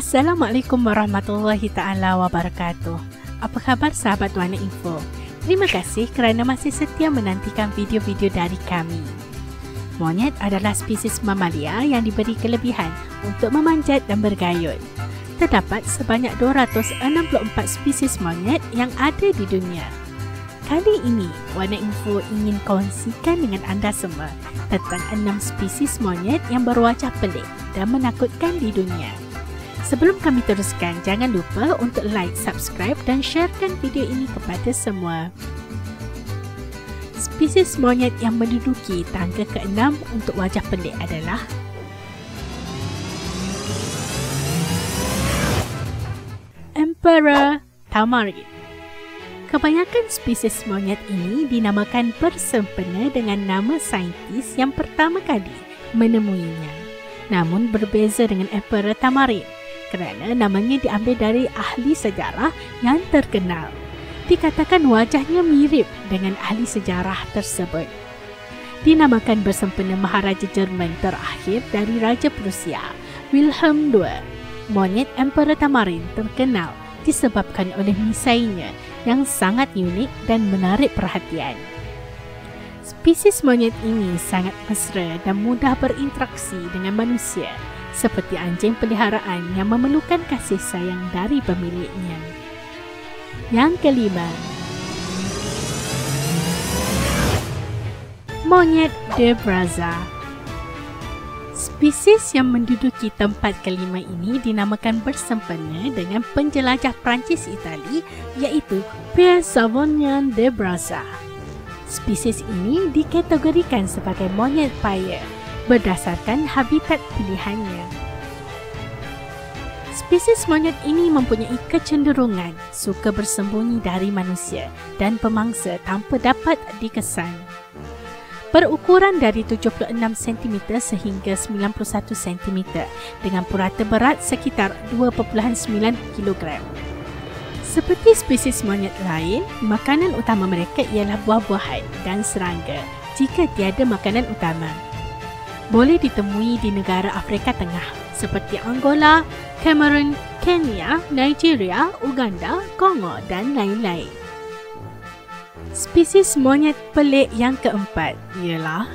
Assalamualaikum warahmatullahi ta'ala wabarakatuh. Apa khabar sahabat Warna Info? Terima kasih kerana masih setia menantikan video-video dari kami. Monyet adalah spesies mamalia yang diberi kelebihan untuk memanjat dan bergayut. Terdapat sebanyak 264 spesies monyet yang ada di dunia. Kali ini, Warna Info ingin kongsikan dengan anda semua tentang 6 spesies monyet yang berwajah pelik dan menakutkan di dunia. Sebelum kami teruskan, jangan lupa untuk like, subscribe dan sharekan video ini kepada semua. Spesies monyet yang menduduki tangga ke-6 untuk wajah pelik adalah Emperor Tamarin. Kebanyakan spesies monyet ini dinamakan bersempena dengan nama saintis yang pertama kali menemuinya. Namun berbeza dengan Emperor Tamarin kerana namanya diambil dari ahli sejarah yang terkenal. Dikatakan wajahnya mirip dengan ahli sejarah tersebut. Dinamakan bersempena Maharaja Jerman terakhir dari Raja Prusia, Wilhelm II. Monyet Emperor Tamarin terkenal disebabkan oleh misainya yang sangat unik dan menarik perhatian. Spesies monyet ini sangat mesra dan mudah berinteraksi dengan manusia, seperti anjing peliharaan yang memerlukan kasih sayang dari pemiliknya. Yang kelima, monyet de Brazza. Spesies yang menduduki tempat kelima ini dinamakan bersempena dengan penjelajah Perancis Itali, iaitu Pierre Sauvignon de Brazza. Spesies ini dikategorikan sebagai monyet paya berdasarkan habitat pilihannya. Spesies monyet ini mempunyai kecenderungan suka bersembunyi dari manusia dan pemangsa tanpa dapat dikesan. Berukuran dari 76 cm sehingga 91 cm dengan purata berat sekitar 2.9 kg. Seperti spesies monyet lain, makanan utama mereka ialah buah-buahan dan serangga jika tiada makanan utama. Boleh ditemui di negara Afrika Tengah seperti Angola, Cameroon, Kenya, Nigeria, Uganda, Kongo dan lain-lain. Spesies monyet pelik yang keempat ialah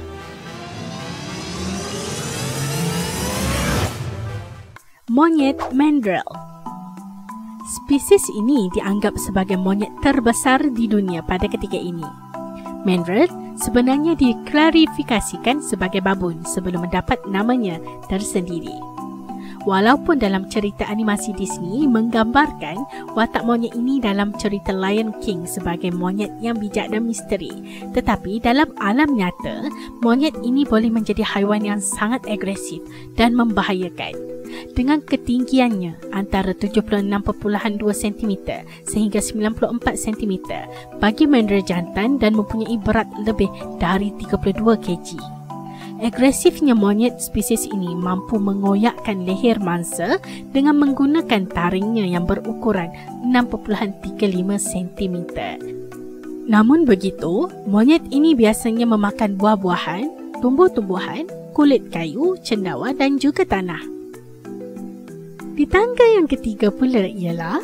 monyet mandrill. Spesies ini dianggap sebagai monyet terbesar di dunia pada ketika ini. Mandrill sebenarnya diklarifikasikan sebagai babun sebelum mendapat namanya tersendiri. Walaupun dalam cerita animasi Disney menggambarkan watak monyet ini dalam cerita Lion King sebagai monyet yang bijak dan misteri, tetapi dalam alam nyata, monyet ini boleh menjadi haiwan yang sangat agresif dan membahayakan. Dengan ketinggiannya antara 76.2 cm sehingga 94 cm bagi mandrill jantan dan mempunyai berat lebih dari 32 kg. Agresifnya monyet spesies ini mampu mengoyakkan leher mangsa dengan menggunakan taringnya yang berukuran 6.35 cm. Namun begitu, monyet ini biasanya memakan buah-buahan, tumbuh-tumbuhan, kulit kayu, cendawa dan juga tanah. Di tangga yang ketiga pula ialah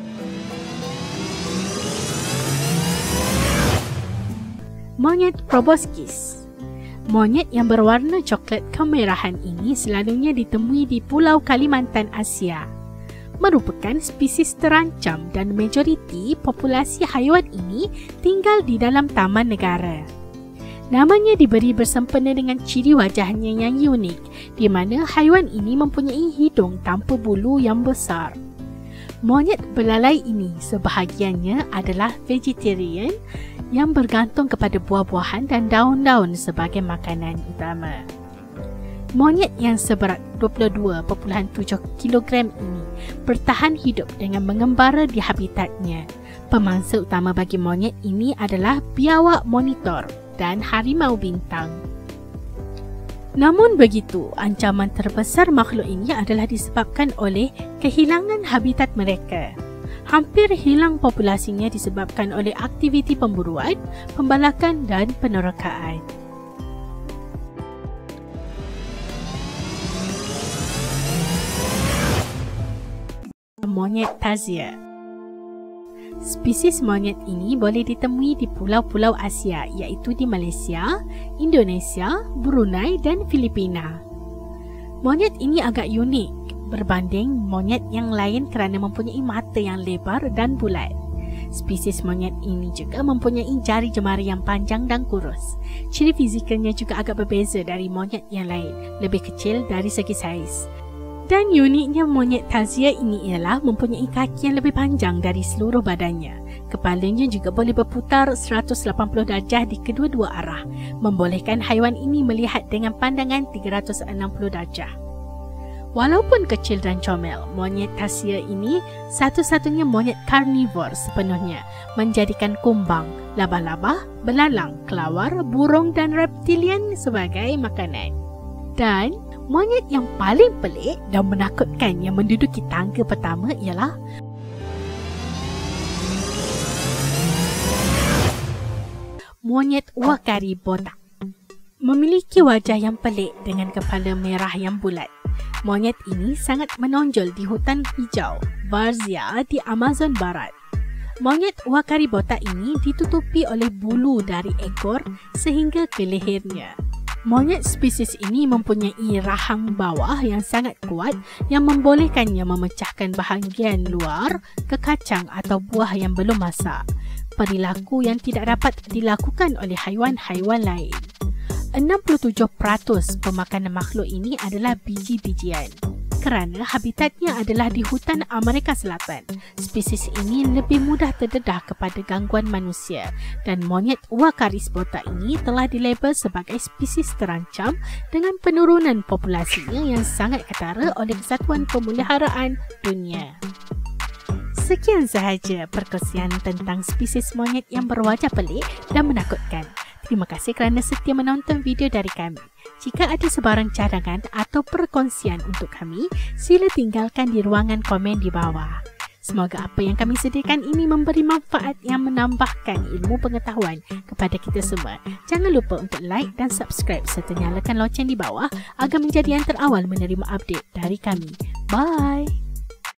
monyet proboscis. Monyet yang berwarna coklat kemerahan ini selalunya ditemui di Pulau Kalimantan, Asia. Merupakan spesies terancam dan majoriti populasi haiwan ini tinggal di dalam taman negara. Namanya diberi bersempena dengan ciri wajahnya yang unik, di mana haiwan ini mempunyai hidung tanpa bulu yang besar. Monyet belalai ini sebahagiannya adalah vegetarian yang bergantung kepada buah-buahan dan daun-daun sebagai makanan utama. Monyet yang seberat 22.7 kg ini bertahan hidup dengan mengembara di habitatnya. Pemangsa utama bagi monyet ini adalah biawak monitor dan harimau bintang. Namun begitu, ancaman terbesar makhluk ini adalah disebabkan oleh kehilangan habitat mereka. Hampir hilang populasinya disebabkan oleh aktiviti pemburuan, pembalakan dan penerokaan. monyet Tazia. Spesies monyet ini boleh ditemui di pulau-pulau Asia iaitu di Malaysia, Indonesia, Brunei dan Filipina. Monyet ini agak unik berbanding monyet yang lain kerana mempunyai mata yang lebar dan bulat. Spesies monyet ini juga mempunyai jari jemari yang panjang dan kurus. Ciri fizikalnya juga agak berbeza dari monyet yang lain, lebih kecil dari segi saiz. Dan uniknya monyet Tazia ini ialah mempunyai kaki yang lebih panjang dari seluruh badannya. Kepalanya juga boleh berputar 180 darjah di kedua-dua arah, membolehkan haiwan ini melihat dengan pandangan 360 darjah. Walaupun kecil dan comel, monyet Tazia ini satu-satunya monyet karnivor sepenuhnya, menjadikan kumbang, laba-laba, belalang, kelawar, burung dan reptilian sebagai makanan. Dan monyet yang paling pelik dan menakutkan yang menduduki tangga pertama ialah monyet wakari botak. Memiliki wajah yang pelik dengan kepala merah yang bulat. Monyet ini sangat menonjol di hutan hijau Varzea di Amazon Barat. Monyet wakari botak ini ditutupi oleh bulu dari ekor sehingga ke lehernya. Monyet spesies ini mempunyai rahang bawah yang sangat kuat yang membolehkannya memecahkan bahagian luar ke kacang atau buah yang belum masak. Perilaku yang tidak dapat dilakukan oleh haiwan-haiwan lain. 67% pemakanan makhluk ini adalah biji-bijian. Kerana habitatnya adalah di hutan Amerika Selatan, spesies ini lebih mudah terdedah kepada gangguan manusia dan monyet wakaris botak ini telah dilabel sebagai spesies terancam dengan penurunan populasinya yang sangat ketara oleh Kesatuan Pemeliharaan Dunia. Sekian sahaja perkongsian tentang spesies monyet yang berwajah pelik dan menakutkan. Terima kasih kerana setia menonton video dari kami. Jika ada sebarang cadangan atau perkongsian untuk kami, sila tinggalkan di ruangan komen di bawah. Semoga apa yang kami sediakan ini memberi manfaat yang menambahkan ilmu pengetahuan kepada kita semua. Jangan lupa untuk like dan subscribe serta nyalakan loceng di bawah agar menjadi yang terawal menerima update dari kami. Bye!